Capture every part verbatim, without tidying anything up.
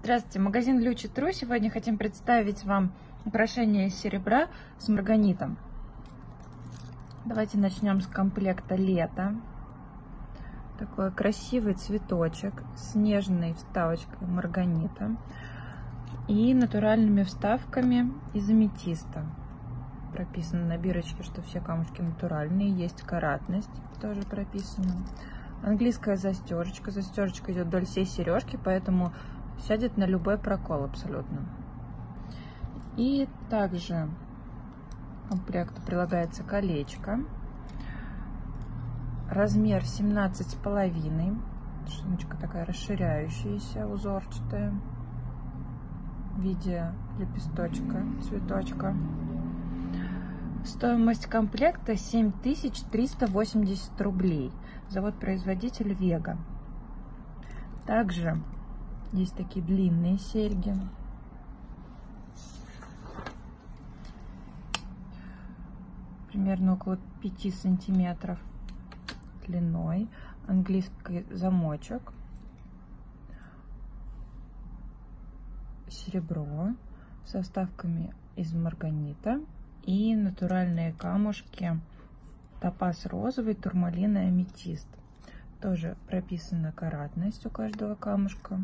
Здравствуйте, магазин Лючи Тру. Сегодня хотим представить вам украшение из серебра с марганитом. Давайте начнем с комплекта лето. Такой красивый цветочек с нежной вставочкой марганита и натуральными вставками из аметиста. Прописано на бирочке, что все камушки натуральные, есть каратность, тоже прописано. Английская застежечка. Застежечка идет вдоль всей сережки, поэтому сядет на любой прокол абсолютно. И также к комплекту прилагается колечко. Размер семнадцать с половиной. Шиночка такая расширяющаяся, узорчатая, в виде лепесточка, цветочка. Стоимость комплекта семь тысяч триста восемьдесят рублей. Завод-производитель Вега. Также есть такие длинные серьги. Примерно около пяти сантиметров длиной. Английский замочек. Серебро со вставками из марганита. И натуральные камушки. Топаз розовый, турмалин и аметист. Тоже прописана каратность у каждого камушка.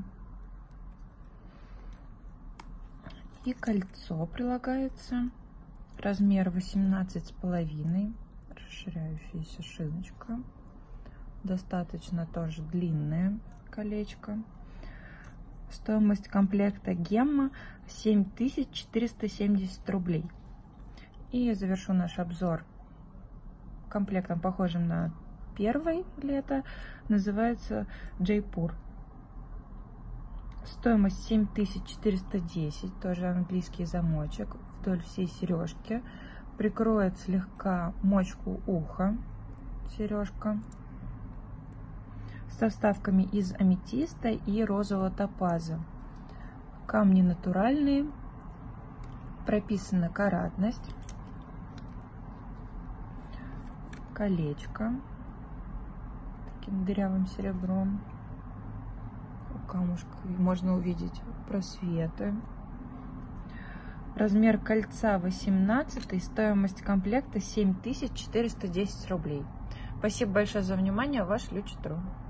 И кольцо прилагается. Размер восемнадцать с половиной. Расширяющаяся шиночка. Достаточно тоже длинное колечко. Стоимость комплекта гемма семь тысяч четыреста семьдесят рублей. И завершу наш обзор комплектом, похожим на первый лето. Называется Джейпур. Стоимость семь тысяч четыреста десять. Тоже английский замочек вдоль всей сережки. Прикроет слегка мочку уха сережка. Со вставками из аметиста и розового топаза. Камни натуральные. Прописана каратность. Колечко таким дырявым серебром. У камушка можно увидеть просветы. Размер кольца восемнадцать. Стоимость комплекта семь тысяч четыреста десять рублей. Спасибо большое за внимание. Ваш Лючи Тру.